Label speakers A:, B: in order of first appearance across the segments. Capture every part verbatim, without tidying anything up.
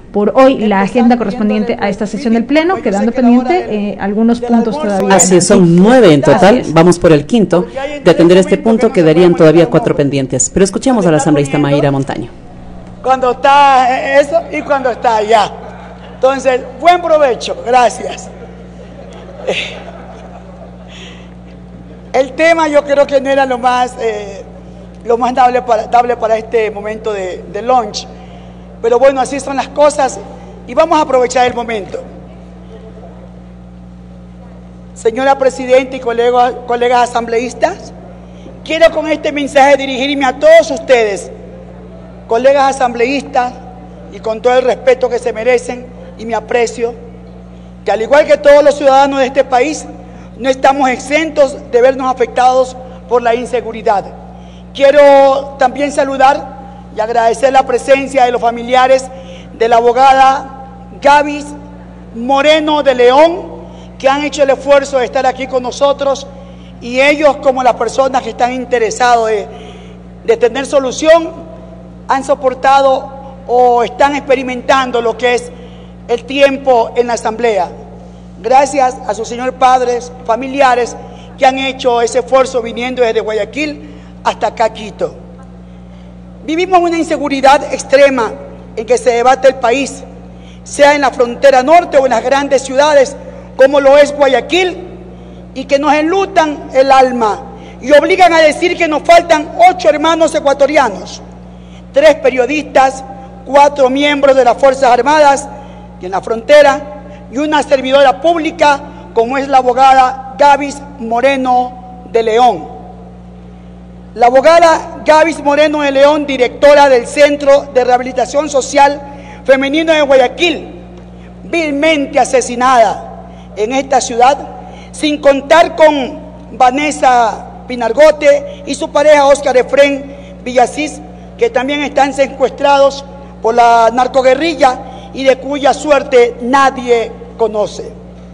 A: por hoy la agenda correspondiente a esta sesión del Pleno, quedando pendiente eh, algunos puntos todavía.
B: Así es, son nueve en total, vamos por el quinto. De atender este punto quedarían todavía cuatro pendientes, pero escuchemos a la asambleísta Mayra Montaño.
C: Cuando está eso y cuando está allá. Entonces, buen provecho, gracias. El tema yo creo que no era lo más, eh, lo más dable para, dable para este momento de, de lunch, pero bueno, así son las cosas y vamos a aprovechar el momento. Señora Presidenta y colegas, colegas asambleístas, quiero con este mensaje dirigirme a todos ustedes, colegas asambleístas, y con todo el respeto que se merecen y mi aprecio, que al igual que todos los ciudadanos de este país, no estamos exentos de vernos afectados por la inseguridad. Quiero también saludar y agradecer la presencia de los familiares de la abogada Gaby Moreno de León, que han hecho el esfuerzo de estar aquí con nosotros, y ellos, como las personas que están interesados de, de tener solución, han soportado o están experimentando lo que es el tiempo en la asamblea. Gracias a sus señores padres, familiares, que han hecho ese esfuerzo viniendo desde Guayaquil hasta acá, Quito. Vivimos una inseguridad extrema en que se debate el país, sea en la frontera norte o en las grandes ciudades, como lo es Guayaquil, y que nos enlutan el alma y obligan a decir que nos faltan ocho hermanos ecuatorianos, tres periodistas, cuatro miembros de las Fuerzas Armadas y en la frontera, y una servidora pública como es la abogada Gaby Moreno de León. La abogada Gaby Moreno de León, directora del Centro de Rehabilitación Social Femenino de Guayaquil, vilmente asesinada en esta ciudad, sin contar con Vanessa Pinargote y su pareja Óscar Efrén Villasís, que también están secuestrados por la narcoguerrilla y de cuya suerte nadie conoce.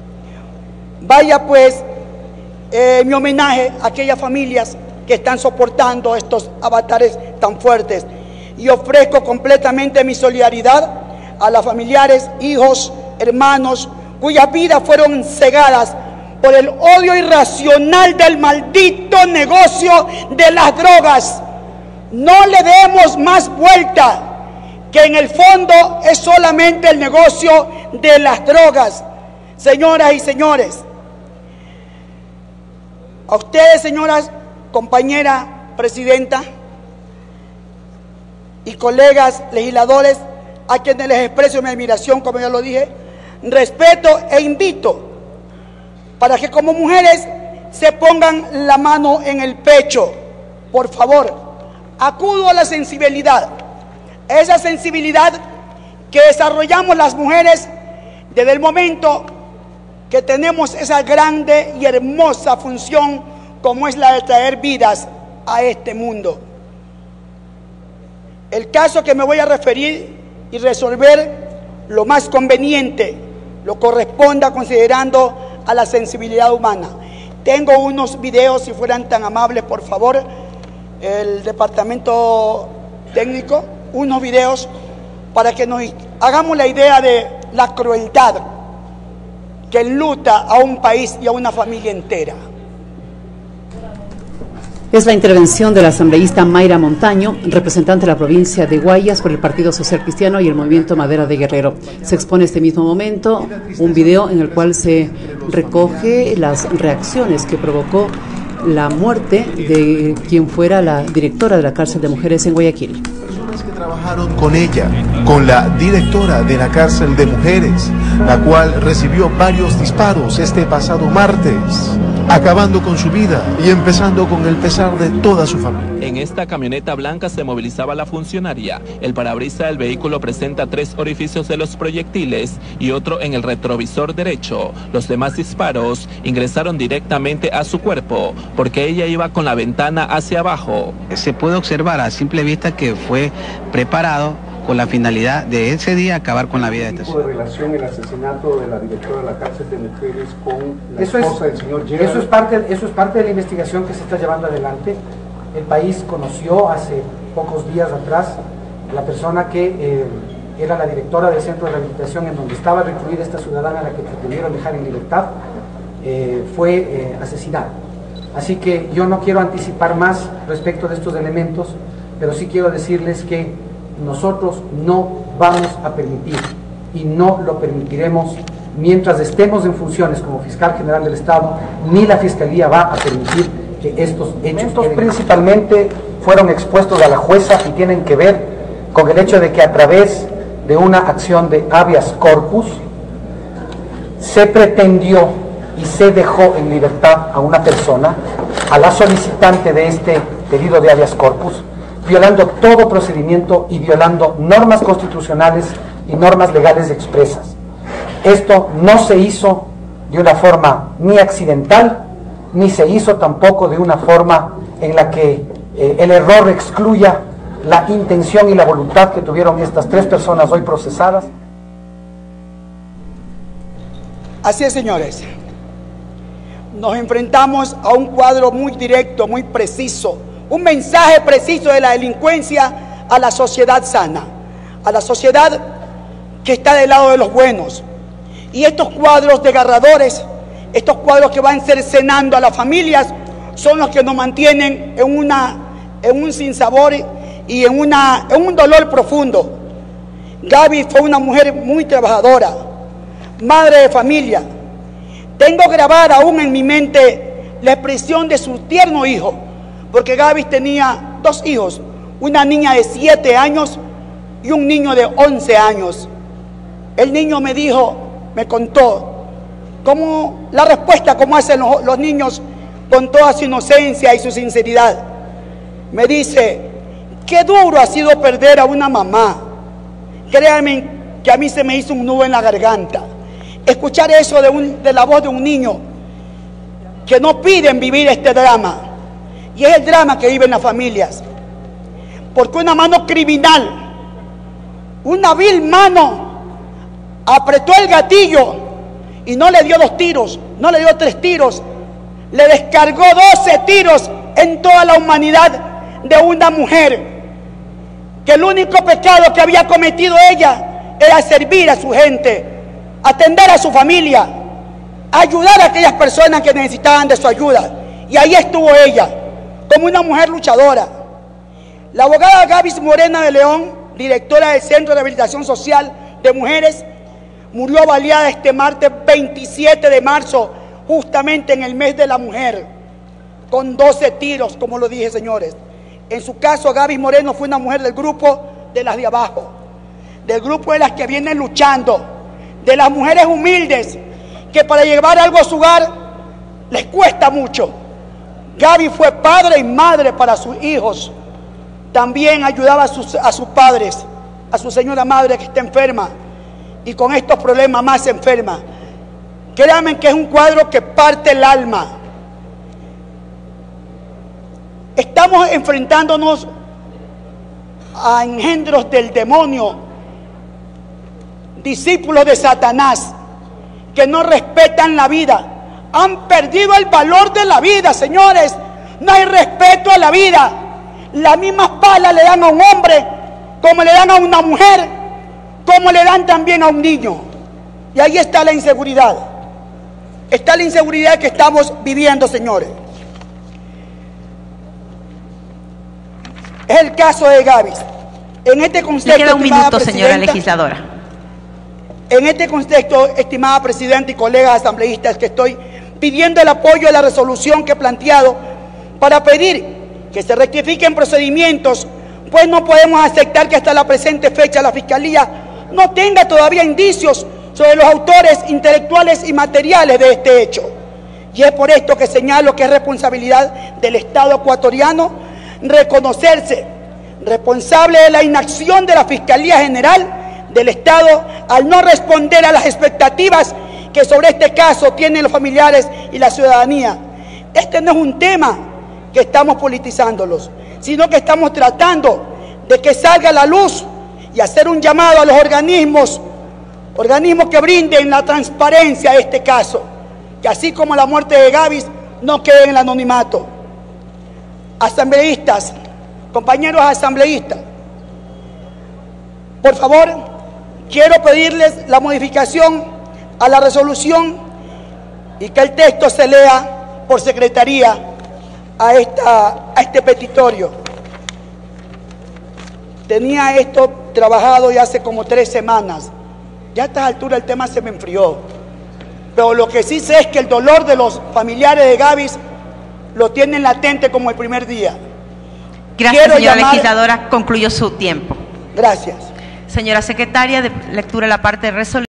C: Vaya pues eh, mi homenaje a aquellas familias que están soportando estos avatares tan fuertes, y ofrezco completamente mi solidaridad a las familiares, hijos, hermanos, cuyas vidas fueron cegadas por el odio irracional del maldito negocio de las drogas. No le demos más vuelta, que en el fondo es solamente el negocio de las drogas. Señoras y señores, a ustedes, señoras, compañera presidenta y colegas legisladores, a quienes les expreso mi admiración, como ya lo dije, respeto e invito para que como mujeres se pongan la mano en el pecho. Por favor, acudo a la sensibilidad, esa sensibilidad que desarrollamos las mujeres desde el momento que tenemos esa grande y hermosa función como es la de traer vidas a este mundo. El caso que me voy a referir y resolver lo más conveniente, lo corresponda considerando a la sensibilidad humana. Tengo unos videos, si fueran tan amables, por favor, el departamento técnico, unos videos para que nos hagamos la idea de la crueldad que enluta a un país y a una familia entera.
B: Es la intervención de la asambleísta Mayra Montaño, representante de la provincia de Guayas por el Partido Social Cristiano y el Movimiento Madera de Guerrero. Se expone este mismo momento un video en el cual se recoge las reacciones que provocó la muerte de quien fuera la directora de la cárcel de mujeres en Guayaquil.
D: Personas que trabajaron con ella, con la directora de la cárcel de mujeres, la cual recibió varios disparos este pasado martes, acabando con su vida y empezando con el pesar de toda su familia.
E: En esta camioneta blanca se movilizaba la funcionaria. El parabrisas del vehículo presenta tres orificios de los proyectiles y otro en el retrovisor derecho. Los demás disparos ingresaron directamente a su cuerpo porque ella iba con la ventana hacia abajo.
F: Se puede observar a simple vista que fue preparado con la finalidad de ese día acabar con la vida de esta
G: persona. ¿Qué tipo de relación el asesinato de la directora de la cárcel de mujeres con la
H: eso
G: esposa
H: es,
G: del señor Gerard?
H: Eso es, parte, eso es parte de la investigación que se está llevando adelante. El país conoció hace pocos días atrás la persona que eh, era la directora del centro de rehabilitación en donde estaba recluida esta ciudadana a la que pretendieron dejar en libertad, eh, fue eh, asesinada. Así que yo no quiero anticipar más respecto de estos elementos, pero sí quiero decirles que nosotros no vamos a permitir y no lo permitiremos mientras estemos en funciones como fiscal general del Estado, ni la Fiscalía va a permitir que estos hechos principalmente fueron expuestos a la jueza y tienen que ver con el hecho de que a través de una acción de habeas corpus se pretendió y se dejó en libertad a una persona, a la solicitante de este pedido de habeas corpus, violando todo procedimiento y violando normas constitucionales y normas legales expresas. Esto no se hizo de una forma ni accidental, ni se hizo tampoco de una forma en la que eh, el error excluya la intención y la voluntad que tuvieron estas tres personas hoy procesadas.
C: Así es, señores. Nos enfrentamos a un cuadro muy directo, muy preciso, un mensaje preciso de la delincuencia a la sociedad sana, a la sociedad que está del lado de los buenos. Y estos cuadros desgarradores, estos cuadros que van cercenando a las familias, son los que nos mantienen en, una, en un sinsabor y en, una, en un dolor profundo. Gaby fue una mujer muy trabajadora, madre de familia. Tengo grabada aún en mi mente la expresión de su tierno hijo, porque Gaby tenía dos hijos, una niña de siete años y un niño de once años. El niño me dijo, me contó, cómo la respuesta como hacen los, los niños con toda su inocencia y su sinceridad. Me dice, qué duro ha sido perder a una mamá. Créanme que a mí se me hizo un nudo en la garganta. Escuchar eso de, un, de la voz de un niño que no piden vivir este drama. Y es el drama que viven las familias. Porque una mano criminal, una vil mano, apretó el gatillo y no le dio dos tiros, no le dio tres tiros, le descargó doce tiros en toda la humanidad de una mujer, que el único pecado que había cometido ella era servir a su gente, atender a su familia, ayudar a aquellas personas que necesitaban de su ayuda. Y ahí estuvo ella, como una mujer luchadora. La abogada Gaby Morena de León, directora del Centro de Rehabilitación Social de Mujeres, murió baleada este martes veintisiete de marzo, justamente en el mes de la mujer, con doce tiros, como lo dije, señores. En su caso, Gaby Moreno fue una mujer del grupo de las de abajo, del grupo de las que vienen luchando, de las mujeres humildes, que para llevar algo a su hogar les cuesta mucho. Gaby fue padre y madre para sus hijos. También ayudaba a sus, a sus padres, a su señora madre que está enferma y con estos problemas más enferma. Créanme que es un cuadro que parte el alma. Estamos enfrentándonos a engendros del demonio, discípulos de Satanás, que no respetan la vida. Han perdido el valor de la vida, señores. No hay respeto a la vida. Las mismas balas le dan a un hombre, como le dan a una mujer, como le dan también a un niño. Y ahí está la inseguridad. Está la inseguridad que estamos viviendo, señores. Es el caso de Gaby. En este contexto,
I: le queda un minuto, señora legisladora.
C: En este contexto, estimada presidenta y colegas asambleístas, que estoy pidiendo el apoyo a la resolución que he planteado para pedir que se rectifiquen procedimientos, pues no podemos aceptar que hasta la presente fecha la Fiscalía no tenga todavía indicios sobre los autores intelectuales y materiales de este hecho. Y es por esto que señalo que es responsabilidad del Estado ecuatoriano reconocerse responsable de la inacción de la Fiscalía General del Estado al no responder a las expectativas que sobre este caso tienen los familiares y la ciudadanía. Este no es un tema que estamos politizándolos, sino que estamos tratando de que salga a la luz y hacer un llamado a los organismos, organismos que brinden la transparencia a este caso, que así como la muerte de Gaby no quede en el anonimato. Asambleístas, compañeros asambleístas, por favor, quiero pedirles la modificación a la resolución y que el texto se lea por secretaría a, esta, a este petitorio. Tenía esto trabajado ya hace como tres semanas. Ya a estas alturas el tema se me enfrió. Pero lo que sí sé es que el dolor de los familiares de Gavis lo tienen latente como el primer día.
I: Gracias,
C: Quiero
I: señora
C: llamar...
I: legisladora. Concluyó su tiempo.
C: Gracias.
I: Señora secretaria, de lectura la parte de resolución.